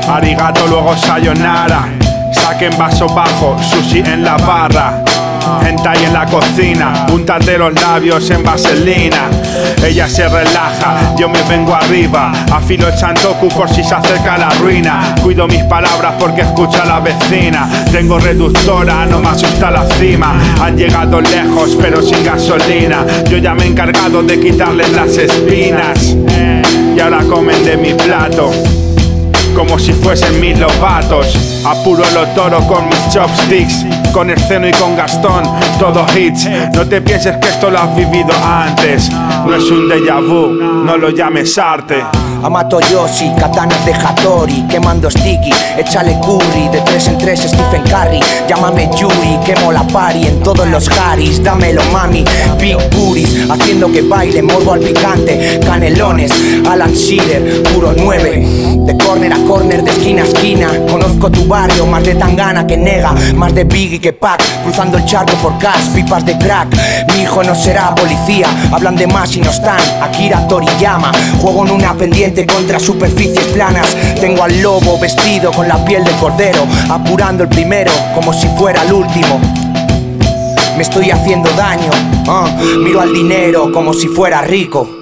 Arigato, luego sayonara. Saquen vaso bajo, sushi en la barra. Hentai en la cocina, úntate los labios en vaselina. Ella se relaja, yo me vengo arriba. Afilo el chantoku por si se acerca la ruina. Cuido mis palabras porque escucha a la vecina. Tengo reductora, no me asusta la cima. Han llegado lejos pero sin gasolina. Yo ya me he encargado de quitarles las espinas. Y ahora comen de mi plato como si fuesen mis lobatos. Apuro los toros con mis chopsticks, con Esceno y con Gastón, todos hits. No te pienses que esto lo has vivido antes. No es un déjà vu, no lo llames arte. Amato Yoshi, katanas de Hattori, quemando sticky, échale curry, de 3 en 3 Stephen Curry. Llámame Yuri, quemo la party en todos los Harris. Dámelo mami, big booties, haciendo que baile, morbo al picante. Canelones, Alan Shearer, puro 9. De corner a corner, de esquina a esquina. Conozco tu barrio, más de Tangana que Nega, más de Biggie que Pac. Cruzando el charco por cash, pipas de crack. Mi hijo no será policía, hablan de más y no están. Akira Toriyama, juego en una pendiente contra superficies planas. Tengo al lobo vestido con la piel de cordero, apurando el primero como si fuera el último. Me estoy haciendo daño, miro al dinero como si fuera rico.